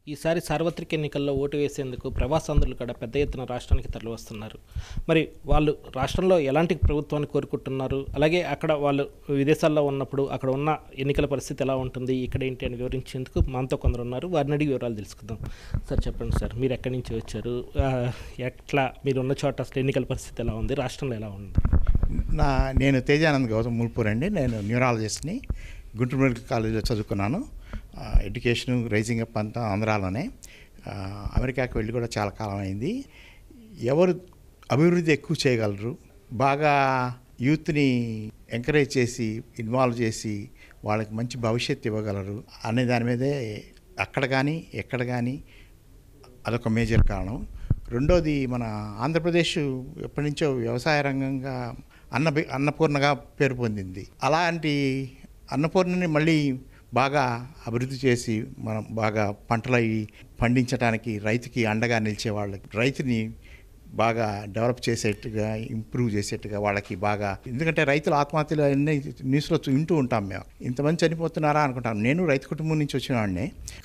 ఈసారి సార్వత్రిక ఎన్నికల్లో ఓటు వేసేందుకు ప్రవాసాంధ్రులు కూడా పెద్ద ఎత్తున రాష్ట్రానికి తరలివస్తున్నారు. మరి వాళ్ళు రాష్ట్రంలో ఎలాంటి ప్రభుత్వాన్ని కోరుకుంటున్నారు, అలాగే అక్కడ వాళ్ళు విదేశాల్లో ఉన్నప్పుడు అక్కడ ఉన్న ఎన్నికల పరిస్థితి ఎలా ఉంటుంది, ఇక్కడ ఏంటి అని వివరించేందుకు మనతో కొందరు ఉన్నారు. వారిని అడిగి వివరాలు తెలుసుకుందాం. సార్ చెప్పండి సార్, మీరు ఎక్కడి నుంచి వచ్చారు, ఎట్లా మీరు ఉన్న చోట అసలు ఎన్నికల పరిస్థితి ఎలా ఉంది, రాష్ట్రంలో ఎలా ఉంది? నేను తేజానంద్ గౌతమ్ ముల్పూర్ అండి. నేను న్యూరాలజిస్ట్ని. గుంటూరు మెడికల్ కాలేజీలో చదువుకున్నాను. ఎడ్యుకేషను రైజింగ్ అప్ అంతా ఆంధ్రాలోనే. అమెరికాకి వెళ్ళి కూడా చాలా కాలం అయింది. ఎవరు అభివృద్ధి ఎక్కువ చేయగలరు, బాగా యూత్ని ఎంకరేజ్ చేసి ఇన్వాల్వ్ చేసి వాళ్ళకి మంచి భవిష్యత్తు ఇవ్వగలరు అనే దాని మీదే అక్కడ కానీ ఎక్కడ కానీ అదొక మేజర్ కారణం. రెండోది, మన ఆంధ్రప్రదేశ్ ఎప్పటి నుంచో వ్యవసాయ రంగంగా అన్నపూర్ణగా పేరు పొందింది. అలాంటి అన్నపూర్ణని మళ్ళీ బాగా అభివృద్ధి చేసి మనం బాగా పంటలు పండించడానికి రైతుకి అండగా నిలిచే వాళ్ళకి, రైతుని బాగా డెవలప్ చేసేట్టుగా ఇంప్రూవ్ చేసేట్టుగా వాళ్ళకి బాగా, ఎందుకంటే రైతుల ఆత్మహత్యలు అన్నీ న్యూస్లో వింటూ ఉంటాం. మేము ఇంతమంది చనిపోతున్నారా అనుకుంటాం. నేను రైతు కుటుంబం నుంచి వచ్చిన వాడిని.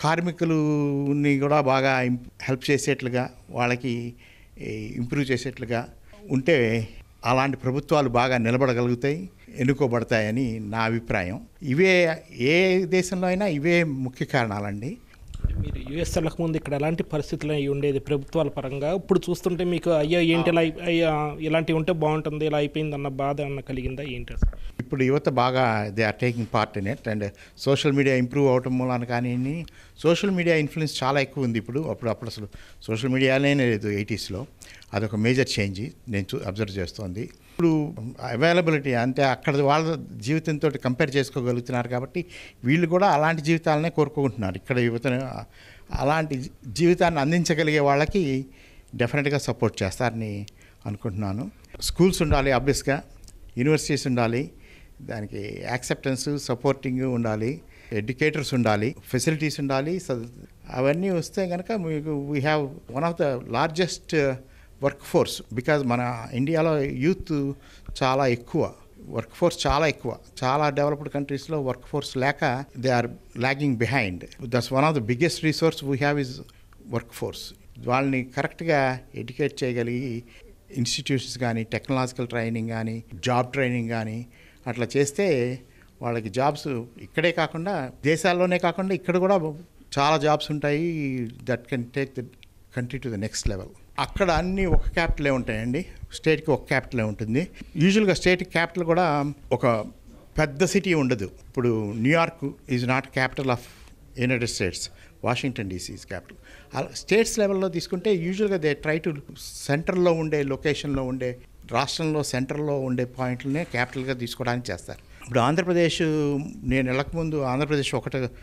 కార్మికులని కూడా బాగా హెల్ప్ చేసేట్లుగా, వాళ్ళకి ఇంప్రూవ్ చేసేట్లుగా ఉంటే అలాంటి ప్రభుత్వాలు బాగా నిలబడగలుగుతాయి, ఎన్నుకోబడతాయని నా అభిప్రాయం. ఇవే ఏ దేశంలో అయినా ఇవే ముఖ్య కారణాలండి. మీరు యూఎస్ వెళ్ళక ముందు ఇక్కడ ఎలాంటి పరిస్థితులు అయి ఉండేది ప్రభుత్వాల పరంగా? ఇప్పుడు చూస్తుంటే మీకు అయ్యో ఏంటి ఇలా ఇలాంటివి ఉంటే బాగుంటుంది, ఇలా అయిపోయింది అన్న బాధ అన్న కలిగిందా ఏంటి? ఇప్పుడు యువత బాగా they are taking part in it. And social media improve అవటం మూలాన కానీ సోషల్ మీడియా ఇన్ఫ్లుయెన్స్ చాలా ఎక్కువ ఉంది ఇప్పుడు. అప్పుడు అసలు సోషల్ మీడియానే లేదు 80స్లో. అదొక మేజర్ చేంజ్ నేను అబ్జర్వ్ చేస్తోంది. ఇప్పుడు అవైలబిలిటీ అంటే అక్కడ వాళ్ళ జీవితంతో కంపేర్ చేసుకోగలుగుతున్నారు కాబట్టి వీళ్ళు కూడా అలాంటి జీవితాలనే కోరుకుంటున్నారు. ఇక్కడ యువతను అలాంటి జీవితాన్ని అందించగలిగే వాళ్ళకి డెఫినెట్గా సపోర్ట్ చేస్తారని అనుకుంటున్నాను. స్కూల్స్ ఉండాలి, ఆబ్వియస్గా యూనివర్సిటీస్ ఉండాలి, దానికి యాక్సెప్టెన్స్ సపోర్టింగ్ ఉండాలి, ఎడ్యుకేటర్స్ ఉండాలి, ఫెసిలిటీస్ ఉండాలి. అవన్నీ వస్తే కనుక మీకు we have one of the largest work force. Because మన ఇండియాలో యూత్ చాలా ఎక్కువ, వర్క్ ఫోర్స్ చాలా ఎక్కువ. చాలా డెవలప్డ్ కంట్రీస్లో వర్క్ ఫోర్స్ లేక they are lagging behind. That's one of the biggest resource we have is work force. వాళ్ళని కరెక్ట్గా ఎడ్యుకేట్ చేయగలిగి ఇన్స్టిట్యూషన్స్ కానీ, టెక్నాలజికల్ ట్రైనింగ్ కానీ, జాబ్ ట్రైనింగ్ కానీ అట్లా చేస్తే వాళ్ళకి జాబ్స్ ఇక్కడే కాకుండా దేశాల్లోనే కాకుండా ఇక్కడ కూడా చాలా జాబ్స్ ఉంటాయి. That can take the country to the next level. అక్కడ అన్నీ ఒక క్యాపిటలే ఉంటాయండి. స్టేట్కి ఒక క్యాపిటలే ఉంటుంది. యూజువల్గా స్టేట్ క్యాపిటల్ కూడా ఒక పెద్ద సిటీ ఉండదు. ఇప్పుడు New York is not capital of United States, Washington DC is capital. States లెవెల్లో తీసుకుంటే యూజువల్గా దే ట్రై టు సెంటర్లో ఉండే లొకేషన్లో ఉండే, రాష్ట్రంలో సెంటర్లో ఉండే పాయింట్లనే క్యాపిటల్గా తీసుకోవడానికి చేస్తారు. ఇప్పుడు ఆంధ్రప్రదేశ్, నేను వెళ్ళకముందు ఆంధ్రప్రదేశ్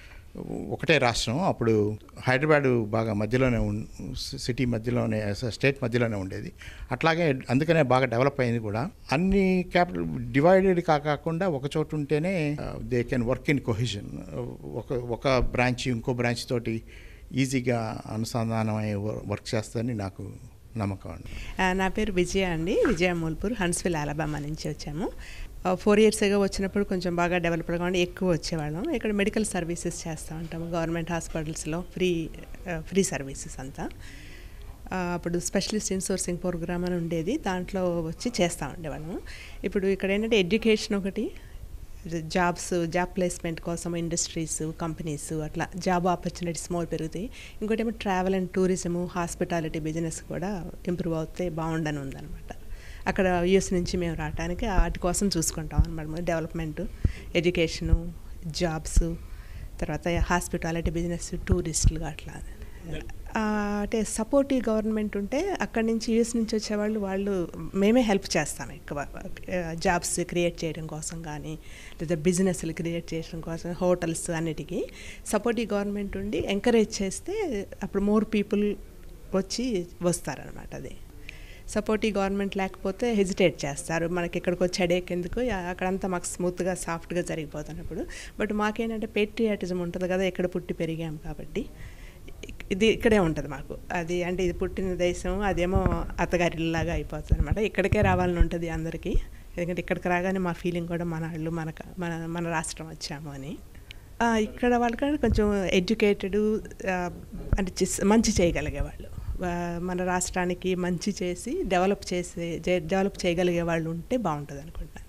ఒకటే రాష్ట్రం. అప్పుడు హైదరాబాద్ బాగా మధ్యలోనే సిటీ మధ్యలోనే, స్టేట్ మధ్యలోనే ఉండేది. అట్లాగే అందుకనే బాగా డెవలప్ అయింది కూడా. అన్ని క్యాపిటల్ డివైడెడ్ కాకుండా ఒక చోటు ఉంటేనే they can work in cohesion. ఒక బ్రాంచ్ ఇంకో బ్రాంచ్ తోటి ఈజీగా అనుసంధానమై వర్క్ చేస్తుందని నాకు నమ్మకం అండి. నా పేరు విజయ అండి. విజయ ముల్పూర్, హన్స్విల్, అలబామా నుంచి వచ్చాము. 4 years ago వచ్చినప్పుడు కొంచెం బాగా డెవలప్డ్గా ఉండి ఎక్కువ వచ్చేవాళ్ళం. ఇక్కడ మెడికల్ సర్వీసెస్ చేస్తూ ఉంటాము. గవర్నమెంట్ హాస్పిటల్స్లో ఫ్రీ సర్వీసెస్ అంతా. అప్పుడు స్పెషలిస్ట్ ఇన్సోర్సింగ్ ప్రోగ్రామ్ అని ఉండేది, దాంట్లో వచ్చి చేస్తూ ఉండేవాళ్ళము. ఇప్పుడు ఇక్కడ ఏంటంటే ఎడ్యుకేషన్ ఒకటి, జాబ్ ప్లేస్మెంట్ కోసం ఇండస్ట్రీస్, కంపెనీస్, అట్లా జాబ్ ఆపర్చునిటీస్ మోర్ పెరుగుతాయి. ఇంకోటి ఏమో travel and tourism, hospitality business కూడా ఇంప్రూవ్ అవుతే బాగుండని ఉందన్నమాట. అక్కడ యూఎస్ నుంచి మేము రావడానికి వాటి కోసం చూసుకుంటాం అన్నమాట. డెవలప్మెంట్, ఎడ్యుకేషను, జాబ్స్, తర్వాత హాస్పిటాలిటీ బిజినెస్, టూరిస్టులు అట్లా. అంటే సపోర్టివ్ గవర్నమెంట్ ఉంటే అక్కడి నుంచి యూఎస్ నుంచి వచ్చేవాళ్ళు మేమే హెల్ప్ చేస్తాం ఎక్కువ. జాబ్స్ క్రియేట్ చేయడం కోసం కానీ, లేదా బిజినెస్లు క్రియేట్ చేయడం కోసం, హోటల్స్ అన్నిటికీ సపోర్టివ్ గవర్నమెంట్ ఉండి ఎంకరేజ్ చేస్తే అప్పుడు మోర్ పీపుల్ వస్తారనమాట. అది సపోర్టివ్ గవర్నమెంట్ లేకపోతే హెజిటేట్ చేస్తారు, మనకి ఇక్కడికి వచ్చి హెడేక్ ఎందుకు, అక్కడంతా మాకు స్మూత్గా సాఫ్ట్గా జరిగిపోతున్నప్పుడు. బట్ మాకేంటంటే పేట్రియాటిజం ఉంటుంది కదా, ఇక్కడ పుట్టి పెరిగాం కాబట్టి ఇది ఇక్కడే ఉంటుంది మాకు. అది అంటే ఇది పుట్టిన దేశం, అదేమో అత్తగారిలాగా అయిపోతుంది అనమాట. ఇక్కడికే రావాలని ఉంటుంది అందరికీ. ఎందుకంటే ఇక్కడికి రాగానే మా ఫీలింగ్ కూడా మన వాళ్ళు మన రాష్ట్రం వచ్చాము అని. ఇక్కడ వాళ్ళకంటే కొంచెం ఎడ్యుకేటెడ్, అంటే మంచి చేయగలిగే వాళ్ళు, మన రాష్ట్రానికి మంచి చేసి డెవలప్ చేయగలిగే వాళ్ళు ఉంటే బాగుంటుంది అనుకుంటున్నాను.